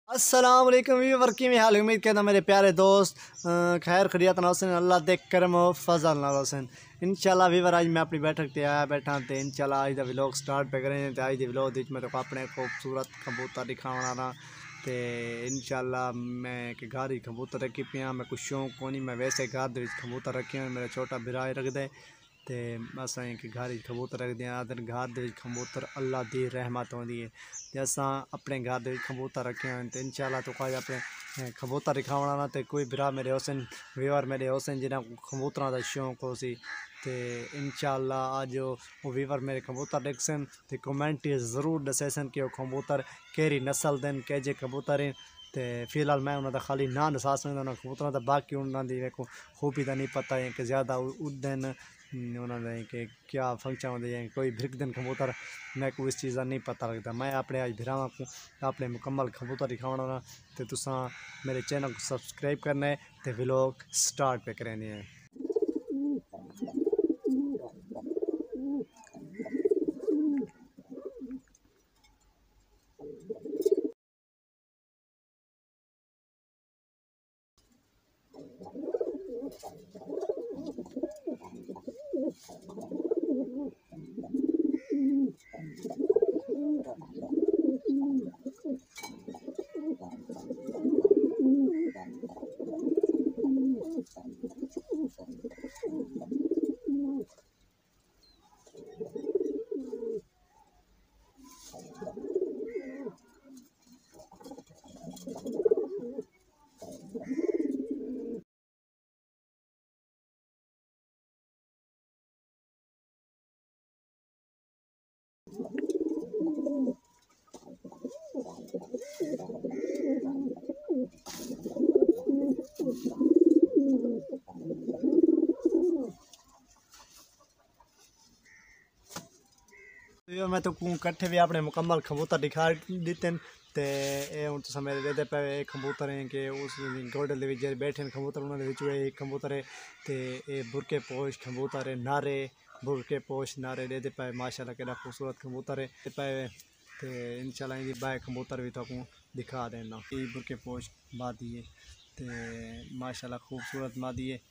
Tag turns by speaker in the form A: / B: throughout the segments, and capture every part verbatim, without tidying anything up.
A: अस्सलाम वालेकुम व्यूअर की हाल उम्मीद करता मेरे प्यारे दोस्त खैर खरियत नासन अल्लाह दे करम फजल नासन इंशाल्लाह व्यूअर आज मैं अपनी बैठक ते आया बैठा तो इंशाल्लाह आज दा व्लॉग स्टार्ट पे करें तो आज दे व्लॉग विच मेरे को अपने खूबसूरत कबूतर दिखाना ना तो इंशाल्लाह मैं कि घर ही कबूतर रखी पिया मैं कुछ शौक को नहीं मैं वैसे घर दे कबूतर रखे मेरा छोटा बिराए रख दे तो अस कि घर कबूतर रखते हैं आदर घर के कबूतर अल्लाह की रहमत होती है तो अस अपने घर के कबूतर रखे हैं तो इंशाल्लाह तो कोई अपने कबूतर दिखावना ना तो कोई बिरा मेरे हुसन व्यूअर मेरे हुसन जिन्हें कबूतर का शौक हो सी तो इंशाल्लाह आज वो व्यूअर मेरे कबूतर देखसन तो कमेंट जरूर दसे सन कि कबूतर केरी नस्ल दिन के जे कबूतर हैं तो फिलहाल मैं उन्होंने खाली ना दसा सकता उन्होंने कबूतर का बाकी उन्होंने देखो खूबी का नहीं पता है कि ज़्यादा उड़न उन्होंने कि क्या फंक्शन होते हैं कोई भिरक दिन कबूतर मैं को इस चीज़ का नहीं पता लगता मैं अपने आज भिरावा को अपने मुकम्मल कबूतर दिखाना ना तो तुसा मेरे चैनल को सब्सक्राइब करना है तो व्लॉग स्टार्ट पे करने हैं। मैं तो कट्ठे भी अपने मुकम्मल कबूतर दिखा दिते तो ये हूँ तुम मेरे देते पे एक कबूतर है कि उस गोडल जे बैठे कबूतर उन्होंने एक कबूतर है तो ये बुरके पोश कबूतर है नारे बुरके पोश नारे देते पे माशाल्लाह केड़ा खूबसूरत कबूतर है पे तो इंशाल्लाह इनकी बाय कबूतर भी तो दिखा देना ये बुरके पोश मादी है तो माशाल्लाह खूबसूरत मादी है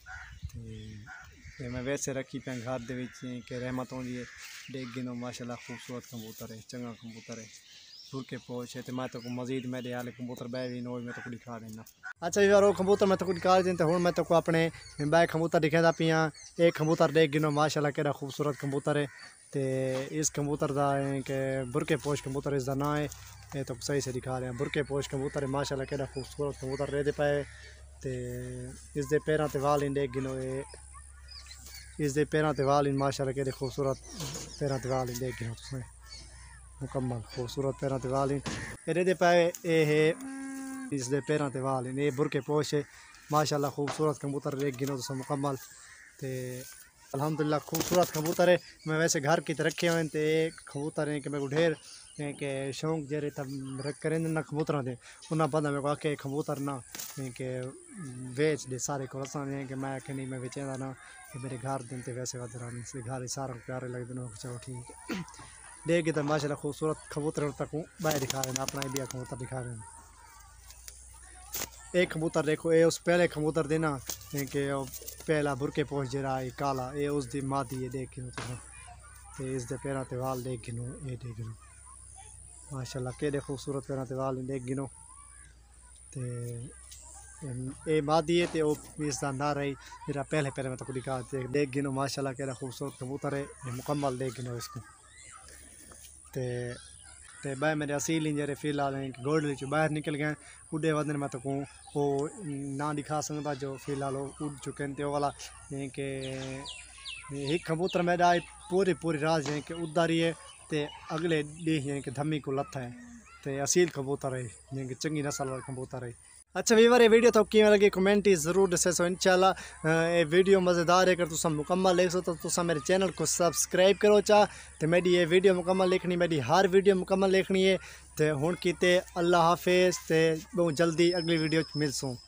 A: तो मैं वैसे रखी पे घर के रहमत होती है देख गिनो माशाल्लाह खूबसूरत कबूतर है चंगा कबूतर है बुरके पोश है तो मैं तो मजीद मेरे हाल कबूतर बह भी नो मैं तो दिखा देना। अच्छा यार वो कबूतर मैं तो दिखा दें तो हूँ मैं तो अपने बै कबूतर दिखाता पिया एक कबूतर देख गिनो माशाल्लाह केड़ा खूबसूरत कबूतर है तो इस कबूतर का कि बुरके पोश कबूतर इसका ना है ये तो सही से दिखा रहे हैं बुरके पोश कबूतर है माशाल्लाह केड़ा खूबसूरत कबूतर रहते पे तो इसके पैरों ते वाल देख गिनो ये इसके पैरों ते वाल माशाल्लाह केड़े खूबसूरत पैरों ते वाल देख गिनो तुसें मुकम्मल खूबसूरत पैरों ते वाल ये पे ये इसके पैरों ते वाल ये बुरके पोश है माशाल्लाह खूबसूरत कबूतर देख गिनो तुसें मुकम्मल तो अल्हम्दुलिल्लाह खूबसूरत कबूतर है मैं वैसे घर की रखे हुए तो कबूतर हैं कि मेरे को ढेर के शौक जेरे तब रख करें ना कबूतर थे उन्हें पता मेरे को आके कबूतर ना कि बेच दे सारे को रसा कि मैं आखे नहीं मैं बेचेंदा ना कि मेरे घर दिन तो वैसे वधरा इसलिए घर सारा प्यारे लगते हैं चलो ठीक है देख के तो माशाल्लाह खूबसूरत कबूतर तक बाहर दिखा रहे हैं अपना भी कबूतर दिखा रहे हैं। एक कबूतर देखो ये उस पहले कबूतर देना कि पहला बुरके पोश जरा काला ये उस दी मादी है देख गिनो तो इसके पैरों ते वाल देख गिनो ये देख गिनो माशाल्लाह केड़े खूबसूरत पैरों ते वाल देख गिनो तो ये मादी है तो इसका ना रही मेरा पहले पहले मैं तो दिखा देख गिनो माशाल्लाह केड़ा खूबसूरत कबूतर है ये मुकम्मल देख गिनो इसको तो ते बाय मेरे असील इंजरे फिलहाल गोल्ड चो बाहर निकल गए उड़े वदन मैं तो कहूँ वो ना दिखा सकता जो फिलहाल वो उड़ चुके हैं तो वाला कि एक कबूतर मेरा पूरी पूरी रात है कि उड़ता रही है तो अगले डी है कि धम्मी को लत्था है तो असील कबूतर है कि चंगी नस्ल वाला कबूतर है। अच्छा व्यूअर ये वीडियो तो किमें लगी कमेंट ही जरूर दसे सो इंशाल्लाह ये वीडियो मज़ेदार है अगर तुम मुकम्मल देख सो तो तुम मेरे चैनल को सब्सक्राइब करो चा तो मेरी ये वीडियो मुकम्मल देखनी मेरी हर वीडियो मुकम्मल देखनी है तो हुण कीते अल्लाह हाफिज़ तो बहुत जल्दी अगली वीडियो मिलसूँ।